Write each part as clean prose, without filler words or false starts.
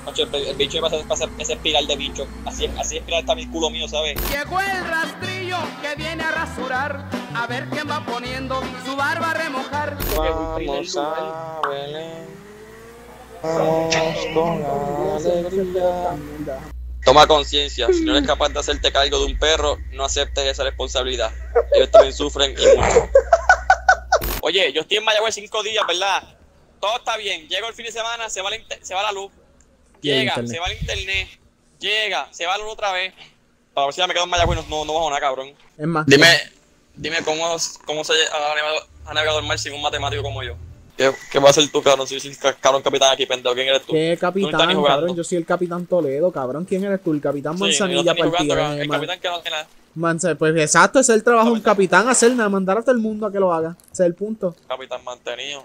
Macho, el bicho va a ser ese espiral de bicho. Así espiral está mi culo mío, ¿sabes? Llegó el rastrillo que viene a rasurar. A ver quién va poniendo su barba a remojar. Vamos a Belén. Vamos con alegría. Toma conciencia, si no eres capaz de hacerte cargo de un perro, no aceptes esa responsabilidad. Ellos también sufren y mucho. Oye, yo estoy en Mayagüez 5 días, ¿verdad? Todo está bien, llego el fin de semana, se va la luz. Llega, se va el internet. Llega, se va la luz otra vez. Para ver si ya me quedo en Mayagüez, no bajo nada, cabrón. Es más. Dime cómo se ha navegado el mar sin un matemático como yo. ¿Qué va a hacer tú, cabrón? Si soy cabrón capitán aquí, pendejo. ¿Quién eres tú? ¿Qué capitán, cabrón? Yo soy el capitán Toledo, cabrón. ¿Quién eres tú? El capitán Manzanilla partida. El capitán que no hace nada. Pues exacto, ese es el trabajo de un capitán, hacer nada, mandar a todo el mundo a que lo haga. Ese es el punto. Capitán mantenido.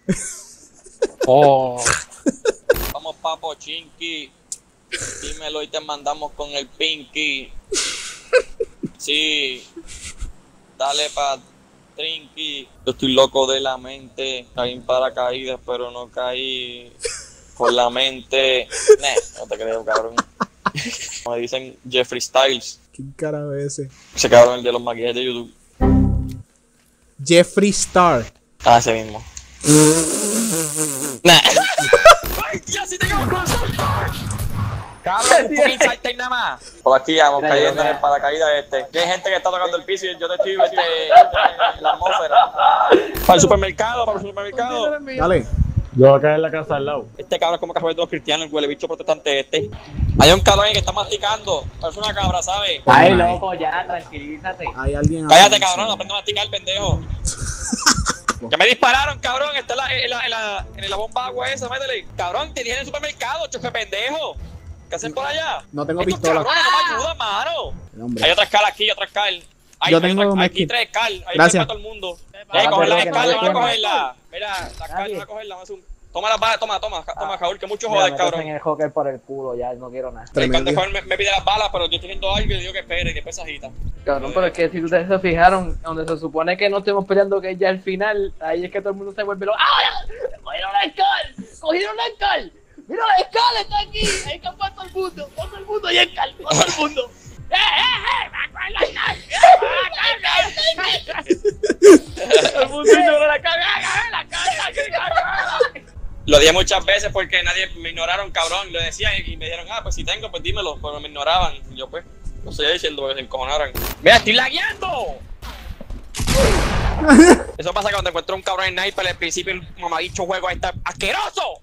Oh. Vamos, papo, chinky. Dímelo y te mandamos con el pinky. Sí. Dale pa' trinky. Yo estoy loco de la mente. Caí en paracaídas, pero no caí con la mente. No te creo, cabrón. Me dicen Jeffree Styles. ¿Quién carajo es ese? Ese cabrón, el de los maquillajes de YouTube. Jeffree Star. Ah, ese mismo. ¡Ay, ya sí tengo! Cabrón, un poquito salta y nada más. Por aquí vamos cayendo en el paracaídas Que hay gente que está tocando el piso y yo te estoy en la atmósfera. Para el supermercado. Dale. Yo voy a caer en la casa al lado. Este cabrón es como café de los cristianos, el huele bicho protestante este. Hay un cabrón ahí que está masticando. Parece una cabra, ¿sabes? Ay, loco, ya, tranquilízate. Hay alguien. Cállate, cabrón, aprende a masticar, pendejo. Ya me dispararon, cabrón. Está en la bomba agua esa, métele. Cabrón, te dije en el supermercado, chofe pendejo. ¿Qué hacen por allá? No tengo Estos pistola. cabrones no me ayudan, mano. Hombre. Hay otras cal aquí, otras cal. Yo tengo aquí 3 cal. Hay Gracias. para todo el mundo. Coge la cal, vamos a cogerla. Mira, la cal, vamos a cogerla. Toma las balas, toma, Jaúl, que mucho joder, cabrón. En el hockey por el culo, ya no quiero nada. Cuando me pide las balas, pero yo estoy viendo algo y le digo que espere, que después se agita. Cabrón, pero es que si ustedes se fijaron, donde se supone que no estamos peleando, que ya al final, ahí es que todo el mundo se vuelve loco. ¡Ah! ¡Cogieron la Scal! ¡Cogieron la Scal! ¡Mira, la Scal está aquí! ¡Ahí está todo el mundo, ahí está todo el mundo! Todo el mundo ignora la Scal. Lo dije muchas veces porque nadie me ignoraron, cabrón. Lo decía y me dijeron, pues si tengo, pues dímelo. Pero me ignoraban. Y yo, pues, no seguía diciendo porque se encojonaran. ¡Mira, estoy lagueando! Eso pasa cuando encuentro un cabrón en sniper al principio el mamabicho juego ahí está asqueroso.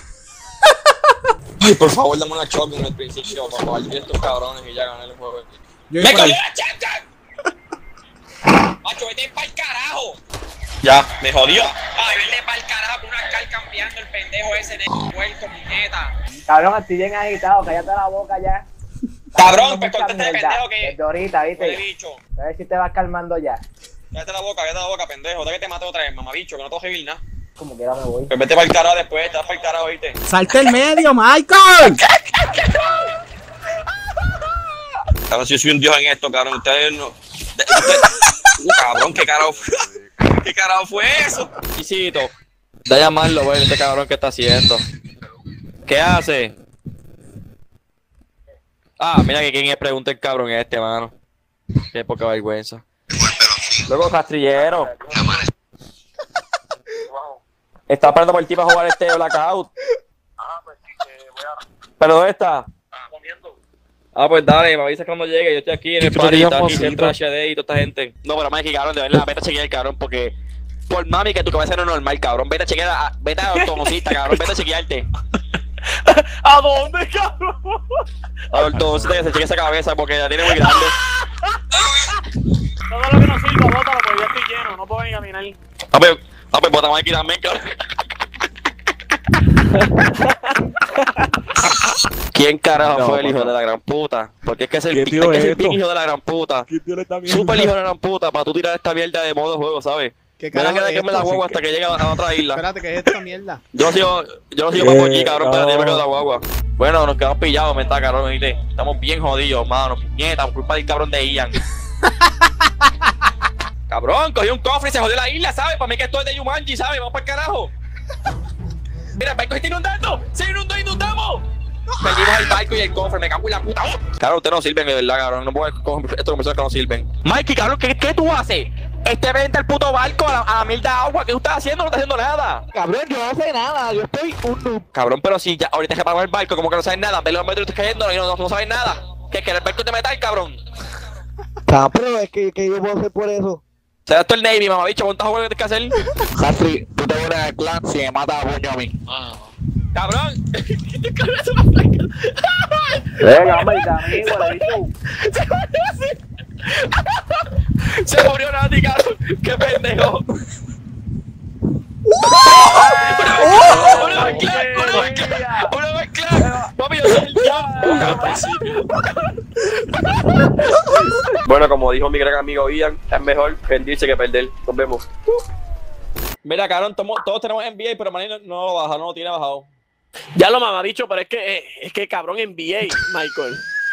Ay, por favor, dame una shotgun al principio para probar estos cabrones y ya gané el juego. ¡Me cogió la shotgun! Macho, vete pa'l carajo. Ya, me jodió. Ay, vete pa'l carajo con una cal cambiando el pendejo ese de puerco, muñeta. Cabrón, estoy bien agitado, cállate la boca ya. Cabrón, pues contesta de pendejo que... Desde ahorita, ¿viste? Bicho. A ver si te vas calmando ya. Cállate la boca, pendejo. De que te maté otra vez, mamabicho, que no te voy a nada. Como quiera me voy. Pues vete pa'l carajo después, te vas pa'l carajo, ¿viste? ¡Salte el medio, Michael! Cabrón, si yo soy un dios en esto, cabrón. Ustedes no... Cabrón, ¿qué carajo fue? ¿Qué carajo fue eso? Quisito. Da a llamarlo, güey, este cabrón que está haciendo. ¿Qué hace? Ah, mira que quién es, pregunta el cabrón este, mano. Qué poca vergüenza. Luego, castrillero. Está esperando por el tipo a jugar este blackout. Ah, pues sí, voy a... ¿Pero dónde está? Comiendo. Ah, pues dale, me avisas cuando llegue. Yo estoy aquí en el party, está aquí Centro HD y toda esta gente. No, pero más que cabrón, de verdad, vete a chequear el cabrón, porque... Por mami que tu cabeza no es normal, cabrón. Vete a chequear, vete a ortodoncista, cabrón, vete a chequearte. ¿A dónde, cabrón? A ortodoncista que se cheque esa cabeza, porque la tiene muy grande. Todo lo que no sirva, bótalo, porque ya estoy lleno, no puedo ni caminar. Pues botamos aquí también, cabrón. ¿Quién carajo fue el hijo de la gran puta? Porque es que es el bien hijo de la gran puta. Super hijo de la gran puta para tú tirar esta mierda de modo de juego, ¿sabes? ¿Qué Me da carajo que es dejarme la esto? guagua hasta que llegue a otra isla. Espérate, ¿qué es esta mierda? Yo lo sigo papo aquí, cabrón, pero yo me quedo la guagua. Bueno, nos quedamos pillados, me está, cabrón, ¿viste? Estamos bien jodidos, mano. Puñeta, por culpa del cabrón de Ian. Cabrón, cogió un cofre y se jodió la isla, ¿sabes? Para mí que esto es de Yumanji, ¿sabes? Vamos para el carajo. Mira, el barco se está inundando. ¡Se inundó, inundamos! Perdimos el barco y el cofre, me cago en la puta. Cabrón, ustedes no sirven, de verdad, cabrón. No puedo coger estos conversadores que no sirven. Mikey, cabrón, ¿qué tú haces? Vente el puto barco a la mil de agua. ¿Qué tú estás haciendo? No estás haciendo nada. Cabrón, yo no sé nada, yo estoy un noob. Cabrón, pero si ya ahorita se apagó el barco, como que no sabes nada. Ves los metros y estás cayendo y no sabes nada. Que el barco es de metal, cabrón. Cabrón, es que yo puedo hacer por eso. ¿Será esto el Navy, mamá bicho? ¿Cuántas juegos tienes que hacer? Jeffrey, tú te vuelves al clan si me matas a puño a mí. Cabrón. ¿Qué cabrón es una placa? Venga, hombre, amigo, le digo. Se murió Nati, cabrón. ¡Qué pendejo! ¡Una vez claro! ¡Papi, yo soy el diablo! Bueno, como dijo mi gran amigo Ian, es mejor rendirse que perder. Nos vemos. Mira, cabrón, todos tenemos NBA, pero Manny no lo baja, no lo tiene bajado. Ya lo mamadicho, pero es que cabrón NBA, Michael.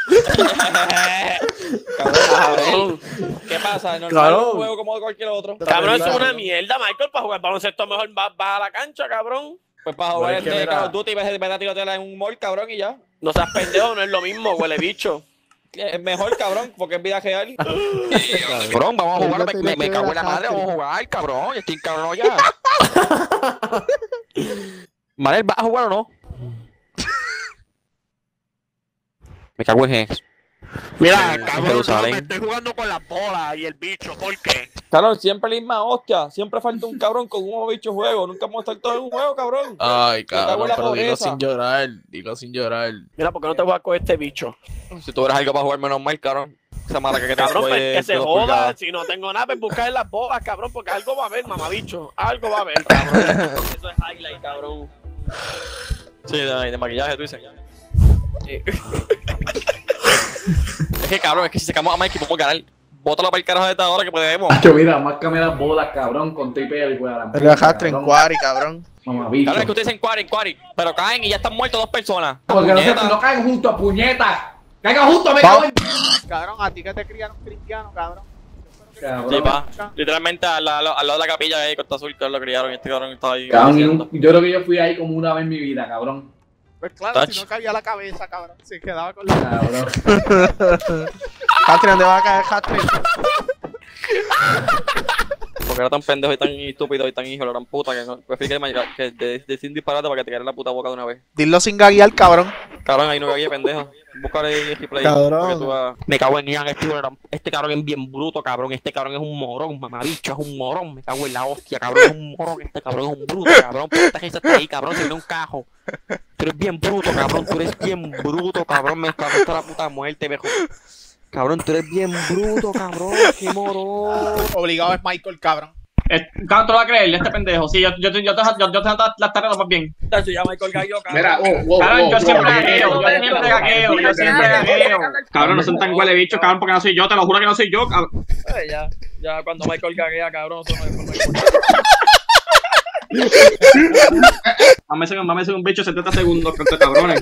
Cabrón. ¿Qué pasa? No es un juego como cualquier otro. Cabrón, eso es una mierda, Michael. Para jugar baloncesto mejor vas a la cancha, cabrón. Pues para jugar este Call of Duty ves a tirotela en un mall, cabrón, y ya. No seas pendejo, no es lo mismo, huele bicho. Es mejor, cabrón, porque es vida real. Cabrón, vamos a jugar, me cago en la madre, vamos a jugar, cabrón, yo estoy cabrón ya. Manel, ¿vas a jugar o no? Me cago en eso. Mira, cabrón, no, me estoy jugando con las bolas y el bicho, ¿por qué? Cabrón, siempre la misma hostia. Siempre falta un cabrón con un bicho juego. Nunca vamos a estar todos en un juego, cabrón. Ay, cabrón, pero dilo sin llorar. Dilo sin llorar. Mira, ¿por qué no te juegas con este bicho? Si tú eres algo para jugar menos mal, cabrón. Esa mala que te cabrón, pues, que se joda. Si no tengo nada, pues buscar en las bolas, cabrón, porque algo va a haber, mamabicho. Algo va a haber, cabrón. Eso es highlight, cabrón. Sí, de maquillaje, tú dices. Es que cabrón, es que si sacamos a Mikey podemos ganar. Bótalo para el carajo de esta hora que podemos. Mira, márcame las bolas, cabrón, con tripeo y fuera. Pero dejaste en Quarry, cabrón. Mamabicho. Claro, es que ustedes dicen Quarry, pero caen y ya están muertos dos personas. Porque no caen juntos, puñeta. Caigan juntos, me cago en... Cabrón, a ti que te criaron cristiano, cabrón. Sí, pa. Literalmente al lado de la capilla ahí, Costa Azul, que lo criaron y este cabrón estaba ahí. Cabrón, yo creo que yo fui ahí como una vez en mi vida, cabrón. Pues claro, si no cabía la cabeza, cabrón. Se quedaba con la... Cabrón. Hatri, ¿dónde va a caer Hatri? Porque era tan pendejo y tan estúpido y tan hijo de la gran puta que no prefiero que decir un disparate para que te quede en la puta boca de una vez. Dilo sin gaguear, cabrón. Cabrón, ahí no gagué, pendejo. Búscale el replay. Cabrón. Me cago en Ian, este cabrón es bien bruto, cabrón. Este cabrón es un morón, mamabicho, es un morón. Me cago en la hostia, cabrón, es un morón. Este cabrón es un bruto, cabrón. ¿Por qué esta gente está ahí, cabrón? Se viene un cajo. Tú eres bien bruto, cabrón. Tú eres bien bruto, cabrón. Me está la puta muerte, viejo. Cabrón, tú eres bien bruto, cabrón. Qué morón. Obligado es Michael, cabrón. Cabrón, tú vas a creerle este pendejo. Sí, yo te las tareas más bien. Ya Michael Gallo, cabrón. Mira, Cabrón, yo siempre gagueo. Cabrón, no son tan huele bichos, cabrón, porque no soy yo. Te lo juro que no soy yo, cabrón. Ya cuando Michael gaguea, cabrón, eso no es por Michael. Mámese un bicho 70 segundos, cabrones.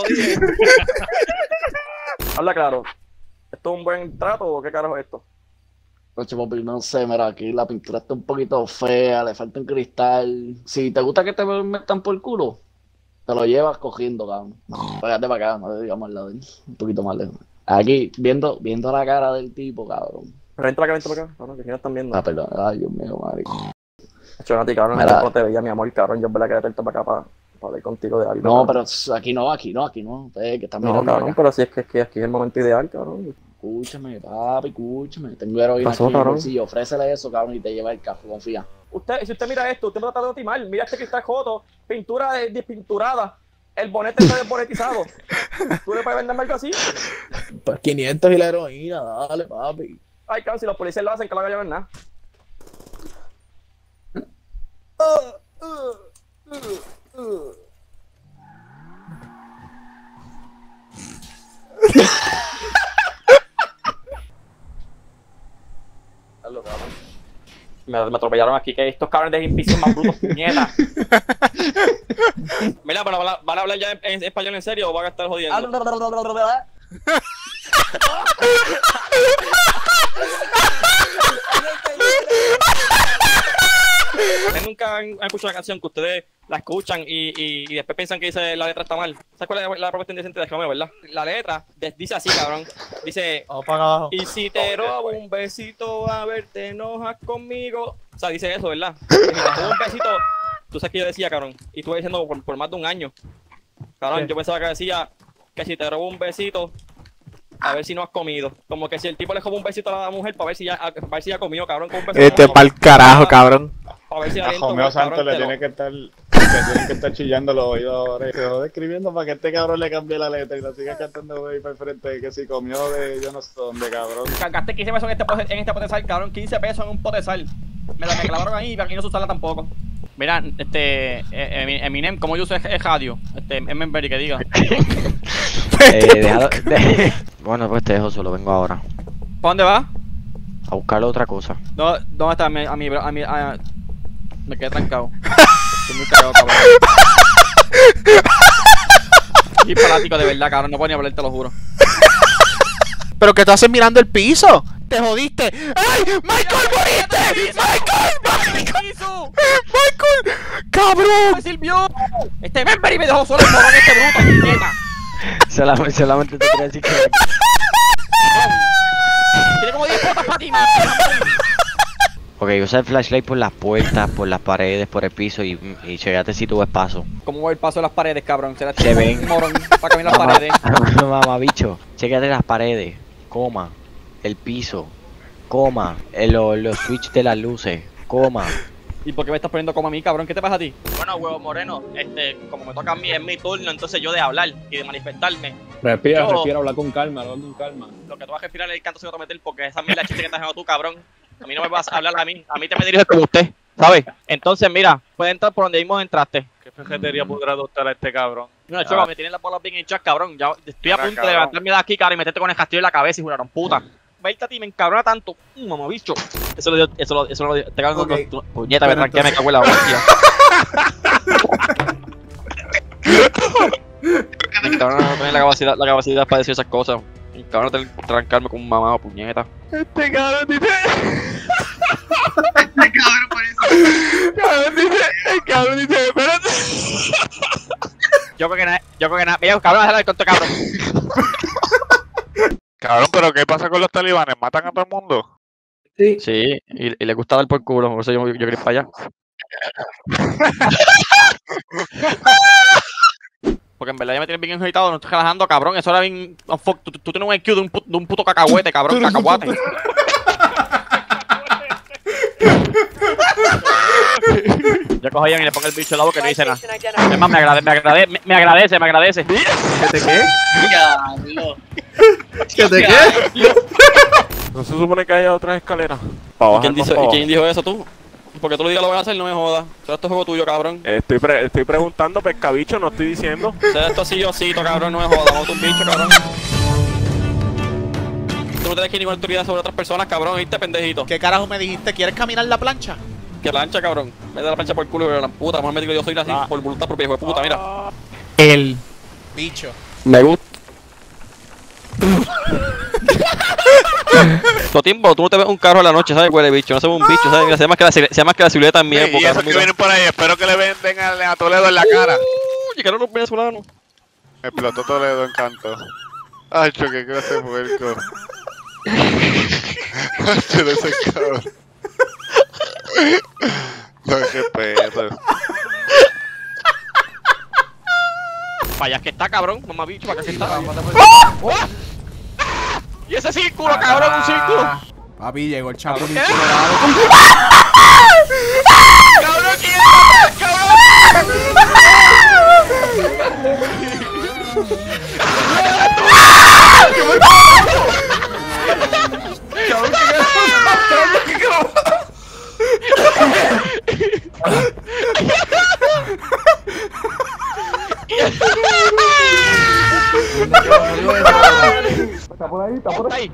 Habla claro. ¿Esto es un buen trato o qué carajo es esto? Coche, papi, no sé, mira, aquí la pintura está un poquito fea, le falta un cristal. Si te gusta que te metan por el culo, te lo llevas cogiendo, cabrón. No, pégate para acá, no te digamos al lado de él, un poquito más lejos. Aquí, viendo la cara del tipo, cabrón. Pero entra para acá, cabrón, que aquí no están viendo. Ah, perdón, ay, Dios mío, marico. Chonati, cabrón, no te veía, mi amor, cabrón, yo en verdad quería para acá para hablar contigo de algo. No, pero aquí no, que estás mirando cabrón, acá. pero si es que aquí es el momento ideal, cabrón. Escúchame, papi, escúchame. Tengo heroína Pasó, aquí en el cabrón. bolsillo. Ofrécele eso, cabrón, y te lleva el café, confía. Si usted mira esto, usted me está tratando de timar. Mira este cristal joto, pintura despinturada. El bonete está desbonetizado. ¿Tú le puedes venderme algo así? Pues 500 y la heroína, dale, papi. Ay, cabrón, si los policías lo hacen, que lo haga yo en nada. Me atropellaron aquí, que estos cabrones de impis son más brutos, puñeta. Mira, pero ¿van a hablar ya en español en serio o van a estar jodiendo? Tengo un nunca han escuchado una canción que ustedes la escuchan y después piensan que dice la letra está mal? ¿Sabes cuál es la propuesta indecente de Romeo, verdad? La letra dice así, cabrón. Dice, y si te robo un besito, a ver, te enojas conmigo. O sea, dice eso, ¿verdad? Si te robo un besito, tú sabes que yo decía, cabrón. Y estuve diciendo por más de un año. Cabrón, sí. Yo pensaba que decía que si te robo un besito, a ver si no has comido. Como que si el tipo le robó un besito a la mujer para ver si ya ha comido, cabrón, con un besito. Pa'l carajo, cabrón. Para ver si a Romeo Santos le tiene que estar chillando los oídos ahora. Se va escribiendo para que este cabrón le cambie la letra y la siga cantando ahí para el frente. Que si comió de yo no sé dónde, cabrón. Gasté 15 pesos en este pote de sal, cabrón. 15 pesos en un pote de sal. Me clavaron ahí y aquí no se usarla tampoco. Mira, Eminem, como yo uso es radio. Emmenberry, que diga. Bueno, pues te dejo solo, vengo ahora. ¿Para dónde vas? A buscarle otra cosa. ¿Dónde está? Me quedé trancado. Estoy muy cagado, cabrón. Estoy palático de verdad, cabrón. No puedo ni hablar, te lo juro. ¿Pero qué tú haces mirando el piso? ¡Te jodiste! ¡Ay! ¡Michael, moriste! ¡Michael! ¡Cabrón! ¡Me sirvió! Memberry me dejó solo el morón bruto. Solamente te quería decir que... Tiene como 10 botas para ti, man. Ok, usa el flashlight por las puertas, por las paredes, por el piso y checate si tú ves paso. ¿Cómo va el paso de las paredes, cabrón? Se ven. Un morón para caminar las paredes. Mamá, bicho. Checate las paredes, coma. El piso, coma. Los switches de las luces, coma. ¿Y por qué me estás poniendo como a mí, cabrón? ¿Qué te pasa a ti? Bueno, huevo moreno, como me toca a mí, es mi turno, entonces yo de hablar y de manifestarme. Respira, habla con calma, Lo que tú vas a respirar es el canto se va a meter porque esa es la chiste que estás haciendo tú, cabrón. A mí no me vas a hablar a mí te me diriges como usted, ¿sabes? Entonces, mira, puedes entrar por donde mismo entraste. ¿Qué fejetería podrá adoptar a este cabrón? No, choco, me tienen las bolas bien hinchadas, cabrón. Ya estoy a punto de levantarme de aquí, cabrón, y meterte con el castillo en la cabeza y juraron puta. Vete a ti, me encabrona tanto. Mamabicho. Eso lo dio. Te cago con tu puñeta, me tranqué, me cago en la hostia. Cabrón, no tenés la capacidad para decir esas cosas. Cabrón, no tenés que trancarme con un mamado, puñeta. Este cabrón dice. Cabrón dice, espérate. Yo creo que nada. Mira, cabrón, déjalo con tu cabrón. Cabrón, pero ¿qué pasa con los talibanes? ¿Matan a todo el mundo? Sí. Sí, y le gusta dar por culo, por eso yo quería ir para allá. Porque en verdad ya me tienen bien agitado, no estoy relajando, cabrón. Eso era bien. Tú tienes un IQ de un puto cacahuete, cabrón, cacahuate. Yo cojo a Ian y le pongo el bicho al lado que no dice nada. Es más, me agradece. ¿Qué te qué? Diablo. ¿Qué te qué? No se supone que haya otras escaleras. ¿Quién dijo eso tú? Porque tú lo digas lo vas a hacer, no me jodas. Eso es juego tuyo, cabrón. Estoy preguntando, pescabicho, no estoy diciendo. Esto así yo cito, cabrón, no me jodas. Vamos a un bicho, cabrón. Tú no tienes que ir ninguna autoridad sobre otras personas, cabrón. ¿Viste, pendejito? ¿Qué carajo me dijiste? ¿Quieres caminar la plancha? ¿Qué plancha, cabrón? Me da la plancha por el culo, la puta. Mejor me digo yo soy así por voluntad propia, hijo de puta, mira. El bicho. Me gusta. Todo tiempo, tú no te ves un carro en la noche, ¿sabes? Huele bicho, no se ve un bicho, ¿sabes? Mira, se llama que la silueta en mi época. Y esos que vienen por ahí, espero que le venden a Toledo en la cara. Llegaron los venezolanos. Explotó Toledo en canto. Ay, qué clase de puerco. Ay, ese cabrón. No, qué pedo. Para allá que está, cabrón, mamá bicho, para acá que está. ¡Y ese círculo, cabrón, un círculo! Papi, llegó el chapulín. ¡Cabrón, quién es! ¡Cabrón! Está por ahí, está por ahí.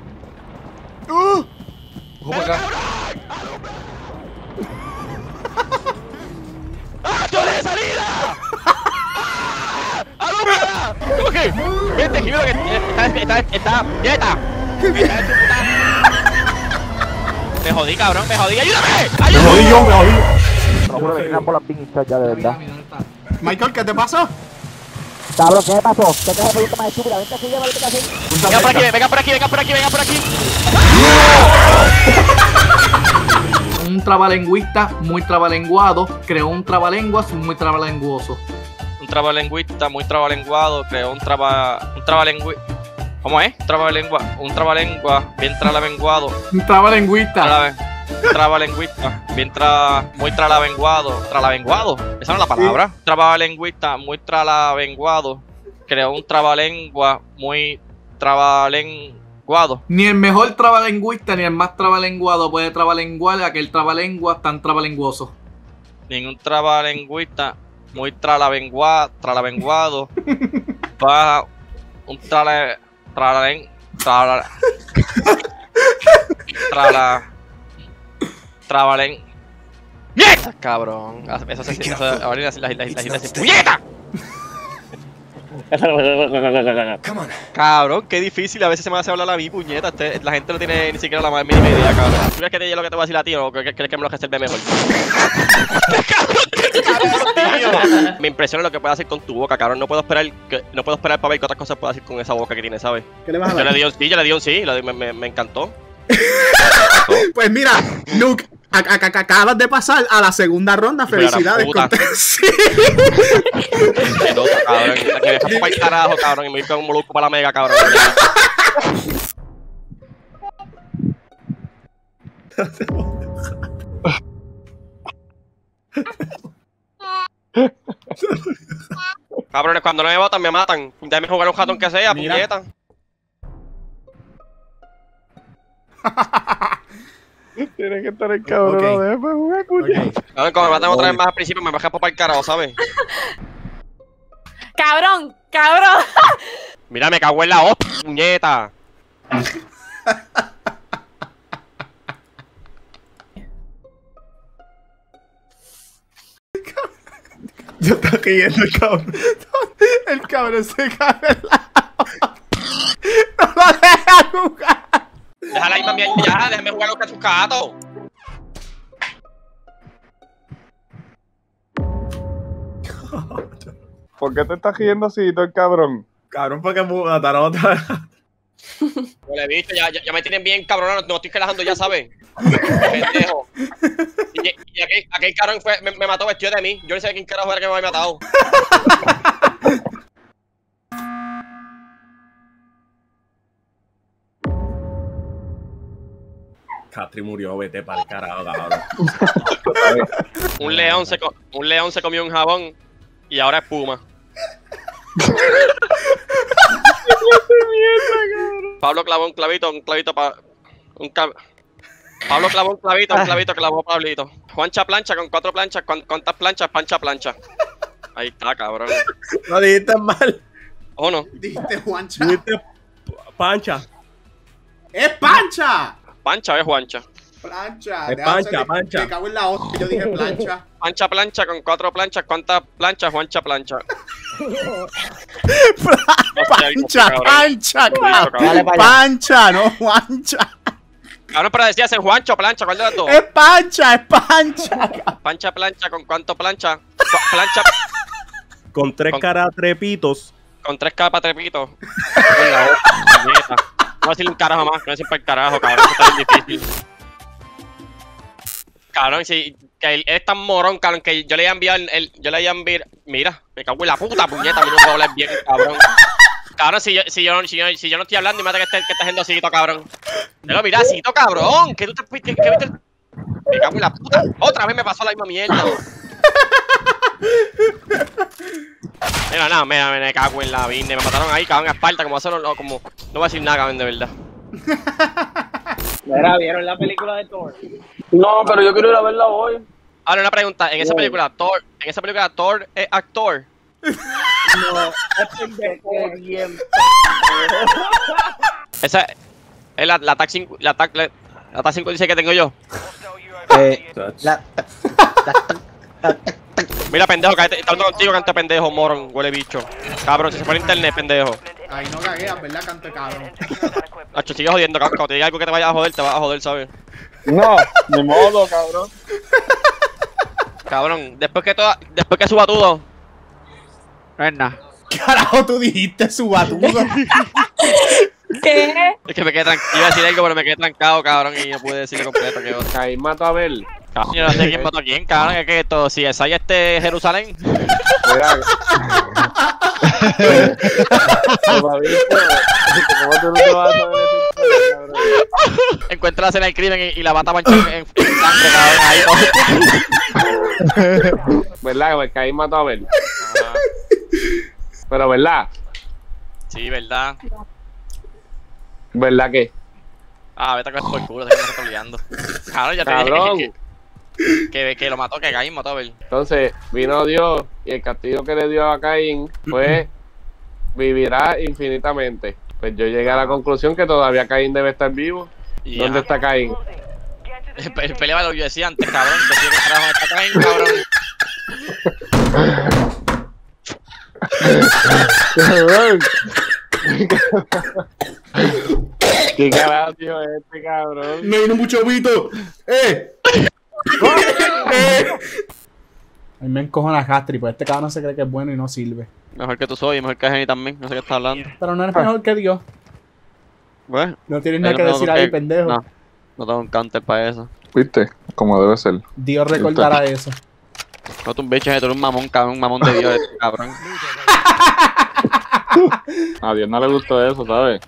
¡Vamos acá! ¡Ah, yo de salida! ¡Alúmbrala! ¿Cómo que? Vente, Jimeno, que está quieta. Me jodí, cabrón, me jodí. ¡Ayúdame! ¡Ayúdame! Me jodí yo. juro que tiran por las pinchas ya, de verdad. Michael, ¿qué te pasó? Cabrón, ¿qué me pasó? ¿Qué te pregunta más estúpida? Vente así, llévate así. Venga por aquí, venga por aquí, venga por aquí, venga por aquí. Un trabalengüista muy trabalenguado creó un trabalenguas muy trabalenguoso. Un trabalengüista muy trabalenguado creó un trabalengüista. ¿Cómo es? Un trabalengua bien tralavenguado. Un trabalengüista. Trabalengüista bien muy tralavenguado. ¿Tralavenguado? Esa no es la palabra. Sí. Trabalengüista muy tralavenguado creó un trabalengua muy trabalenguado. Ni el mejor trabalengüista ni el más trabalenguado puede trabalenguar a aquel trabalenguas tan trabalenguoso. Ningún trabalengüista muy tralavenguado va un trabalen. ¡Mierda! Cabrón. Eso se siente. Ahora las ¡puñeta! Cabrón, qué difícil. A veces se me hace hablar a mí, puñeta. La gente no tiene ni siquiera la más mínima idea, cabrón. ¿Tú crees que lo que te voy a decir a ti o crees que me lo reserve mejor? Me impresiona lo que puedes hacer con tu boca, cabrón. No puedo esperar para ver qué otras cosas puedes hacer con esa boca que tienes, ¿sabes? ¿Qué le vas a dar? Yo le di un sí, me encantó. Pues mira, Nuke, acabas de pasar a la segunda ronda. Felicidades. Sí. Cabrón, que me dejas para el carajo, cabrón, y me voy con un molusco para la mega, cabrón. Cabrones, cuando no me votan, me matan. Déjame jugar un ratón que sea, puñeta. Tiene que estar el cabrón, déjame jugar, puñeta. Cabrón, como me matan otra vez más al principio, me bajé para el carajo, ¿sabes? ¡Cabrón! Mira, me cago en la hostia, puñeta. Yo estoy riendo el cabrón. El cabrón se cae en la... No lo deja jugar. Déjala ahí, mami, ya, déjame jugar con tus gatos. ¿Por qué te estás riendo así, todo el cabrón? Cabrón, porque me mataron otra vez. Huele bicho, ya me tienen bien cabrón, no estoy relajando, ya sabes. Pendejo. Y aquel cabrón me mató vestido de mí. Yo no sé quién carajo era que me había matado. Castri murió, vete para el carajo, cabrón. Un león se comió un jabón y ahora es Puma. Pablo clavó un clavito para... Pablo clavó un clavito, clavó Pablito. Juancha plancha con 4 planchas, ¿cuántas planchas? Pancha. Ahí está, cabrón. No dijiste mal. ¿O no? Dijiste Juancha. Dijiste Pancha. ¡Es Pancha! Pancha o es Juancha. Plancha. Es Pancha. Me cago en la hostia, yo dije plancha. Plancha con 4 planchas, ¿cuántas planchas? Juancha plancha. Pancha, no Juancha. Cabrón, pero decías en Juancho, plancha, ¿cuál de las dos? Es Pancha. Plancha, ¿con cuánto plancha? Plancha. Con 3 trepitos. Con 3 capas trepitos. No voy a decirle un carajo más, no decir para el carajo, cabrón, eso está bien difícil. Cabrón, si que él es tan morón, cabrón, que yo le iba a enviar mira, me cago en la puta puñeta, a mí no puedo hablar bien, cabrón. Cabrón, si yo no estoy hablando y me mata que está haciendo así, cabrón. Pero mira, así, cabrón, que tú te fuiste, que viste. Me cago en la puta. Otra vez me pasó la misma mierda. Mira, me cago en la vida. Me mataron ahí, cabrón, a espalda, como hacerlo, no voy a decir nada, cabrón, de verdad. Mira, ¿vieron la película de Thor? No, pero yo quiero ir a verla hoy. Ahora una pregunta, en esa película Thor es actor. No, es pendejo bien. Esa es la TAC 5, la TAC 56 que tengo yo. Mira, pendejo, está hablando contigo, canta pendejo, moron, huele bicho. Cabrón, si se pone internet, pendejo. Ay, no cagueas, ¿verdad? Cante cabrón. Hacho, sigue jodiendo, cabrón. Cuando te diga algo que te vaya a joder, te vas a joder, ¿sabes? No, ni modo, cabrón. Cabrón, después que suba todo. No es nada. Carajo, tú dijiste su batudo. ¿Qué? Es que me quedé tranquilo. Iba a decir algo, pero me quedé trancado, cabrón, y no pude decirle completo que otro. Caín mató a Abel. Cabrón, yo no sé quién mató a quién, cabrón. Es que esto, si es ahí Jerusalén. Mira. ¿Cómo tú no te vas a saber eso, cabrón? Encuentra la escena del crimen y la mata manchada en sangre, cabrón. Ahí. ¿Verdad? Que Caín mató a Abel. Ajá. Pero, ¿verdad? Sí, verdad. ¿Verdad que? Ah, vete a coger por culo, se me está olvidando. Cabrón, ya te dije que lo mató, que Caín mató a Abel. Entonces, vino Dios y el castigo que le dio a Caín fue vivirá infinitamente. Pues yo llegué a la conclusión que todavía Caín debe estar vivo. ¿Dónde está Caín? El peleaba lo que yo decía antes, cabrón. Decía que carajo está Caín, cabrón. ¿Qué carajo tío este, cabrón? Me vino mucho vito. A mí me encojona Castri, pues este cabrón se cree que es bueno y no sirve. Mejor que tú soy, mejor que Jenny también. No sé qué estás hablando. Pero no eres mejor que Dios. Bueno. No tienes nada que decir ahí, pendejo. No tengo un counter para eso. ¿Viste? Como debe ser. Dios recordará eso. No, tú un bicho, tú eres un mamón, cabrón, un mamón de Dios, cabrón. A Dios no le gustó eso, ¿sabes?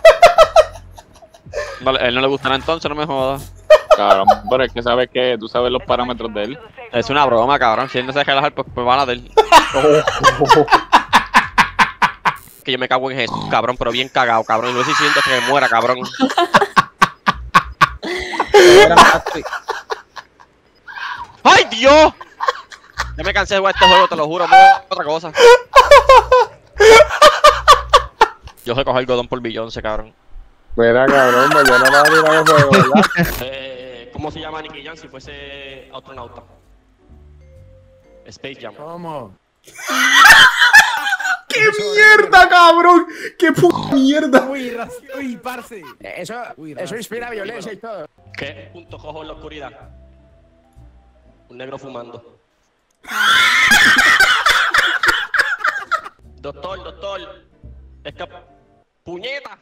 Vale, a él no le gustará entonces, no me jodas. Cabrón, pero es que sabes que tú sabes los parámetros de él. Es una broma, cabrón. Si él no se deja relajar, pues van a de él. Que yo me cago en Jesús, cabrón, pero bien cagado, cabrón. Y no sé si siento que me muera, cabrón. ¡Ay, Dios! Ya me cansé de jugar este juego, te lo juro, no otra cosa. Yo recojo el godón por Beyoncé, cabrón. Mira, cabrón, pues yo no me voy a tirar el juego, ¿verdad? ¿Cómo se llama Nicky Jam si fuese astronauta? Space Jam. ¿Cómo? ¡Qué mierda, cabrón! ¡Qué puta mierda! Uy, parce. Eso inspira violencia y todo. ¿Qué punto cojo en la oscuridad? Un negro fumando. Doctor. ¡Puñeta!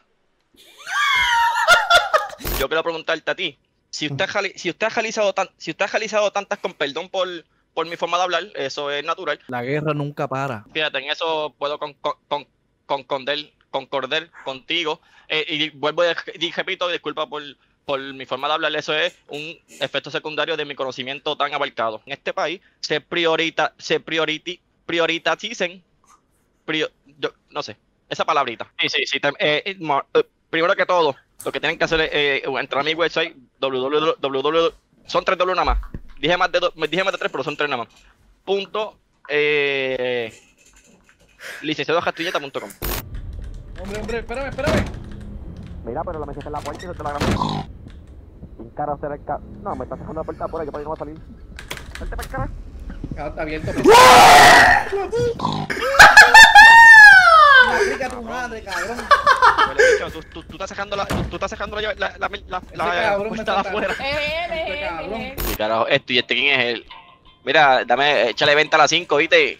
Yo quiero preguntarte a ti. Si usted ha realizado tantas, con perdón por mi forma de hablar, eso es natural. La guerra nunca para. Fíjate, en eso puedo concordar contigo. Y vuelvo y repito, disculpa por mi forma de hablar, eso es un efecto secundario de mi conocimiento tan abarcado. En este país no sé, esa palabrita. Sí. Primero que todo, lo que tienen que hacer es entrar a mi website www. Son 3 W nada más. Dije más de 3, pero son 3 nada más. licenciadocastilleta.com. Hombre, espérame. Mira, pero la metiste en la puerta y no te la grabé. Un cara será el cara. No, me está dejando la puerta por ahí, para que no va a salir. Vente para el cara. Está abierto. Explica tu madre, cabrón. Tú estás sacando la puerta de afuera. Y carajo, ¿y este quién es él? Mira, échale venta a las 5, ¿viste?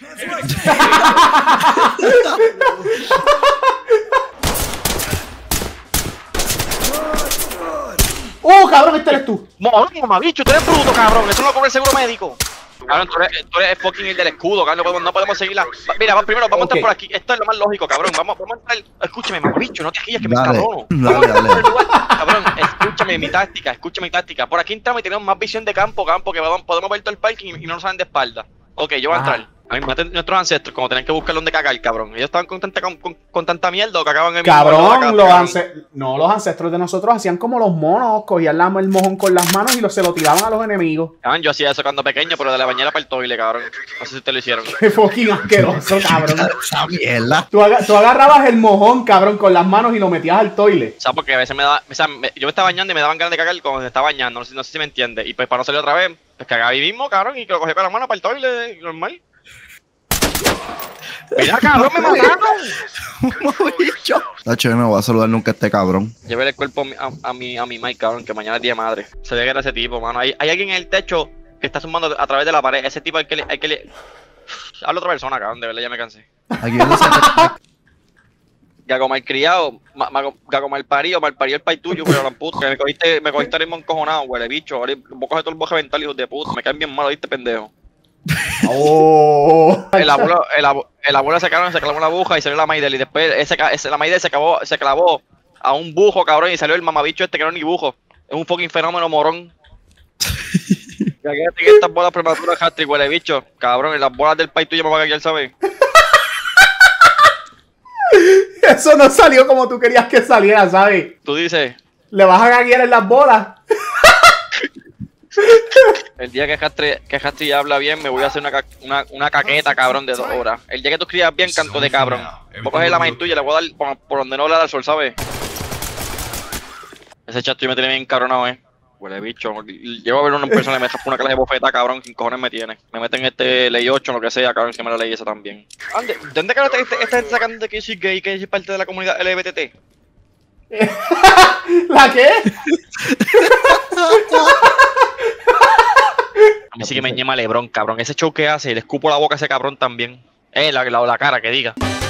Cabrón, este eres tú. Mamabicho, tú eres bruto, cabrón. Eso no lo cubre el seguro médico. Cabrón, tú eres fucking el del escudo, cabrón. No podemos seguirla. Mira, primero vamos a entrar por aquí. Esto es lo más lógico, cabrón. Vamos a entrar. Escúchame, mamabicho, no te quilles que me encabrono. Dale. Cabrón, escúchame mi táctica. Por aquí entramos y tenemos más visión de campo, que podemos ver todo el parking y no nos salen de espalda. Ok, yo voy a entrar. A mí nuestros ancestros, como tenían que buscar dónde cagar, cabrón. Ellos estaban con tanta mierda o cagaban en el cabrón, los ancestros de nosotros hacían como los monos, cogían el mojón con las manos y se lo tiraban a los enemigos. Cabrón, yo hacía eso cuando pequeño, pero de la bañera para el toile, cabrón. No sé si ustedes lo hicieron. Qué fucking asqueroso, cabrón. Esa mierda. Tú agarrabas el mojón, cabrón, con las manos y lo metías al toile. O sea, porque a veces yo me estaba bañando y me daban ganas de cagar cuando me estaba bañando. No sé si me entiende. Y pues para no salir otra vez, pues cagaba ahí mismo, cabrón, y que lo cogía con las manos para el toile, normal. Mira, cabrón, me mataron. Nacho, yo no voy a saludar nunca a este cabrón. Llevé el cuerpo a mi Mike, cabrón, que mañana es día de madre. Se ve que era ese tipo, mano. Hay alguien en el techo que está sumando a través de la pared. Ese tipo hay que le... Habla otra persona, cabrón, de verdad ya me cansé. Aquí donde se Gago malcriado, Gago malparido el pai tuyo, pero la puta, que me cogiste el mismo encojonado, huele bicho. Ahora voy a coger todo el boje mental, hijos de puta. Me caen bien mal, ¿viste, pendejo? Oh. El abuelo se clavó una aguja y salió la Maidel. Y después la Maidel se clavó a un bujo, cabrón, y salió el mamabicho este que no es ni bujo. Es un fucking fenómeno morón. Ya que estas bolas prematuras, Hattrick, huele bicho. Cabrón, y las bolas del pai tuyo me van a caer, ¿sabes? Eso no salió como tú querías que saliera, ¿sabes? Tú dices. Le vas a gaguear en las bolas. El día que Hattrick habla bien, me voy a hacer una caqueta, cabrón, de 2 horas. El día que tú escribas bien, canto de cabrón. Voy a coger la main tuya y le voy a dar por donde no le da el sol, ¿sabes? Ese chat tuyo me tiene bien cabronado, Huele bicho. Llevo a ver una persona y me deja una clase de bofeta, cabrón. ¿Quién cojones me tiene? Me meten ley 8 o lo que sea, cabrón, si me la leí esa también. ¿De dónde cabrón esta gente sacando de que soy gay, que soy parte de la comunidad LGBT? ¿La qué? A mí sí que me ñema Lebron, cabrón. Ese show que hace, le escupo la boca a ese cabrón también. La cara, que diga.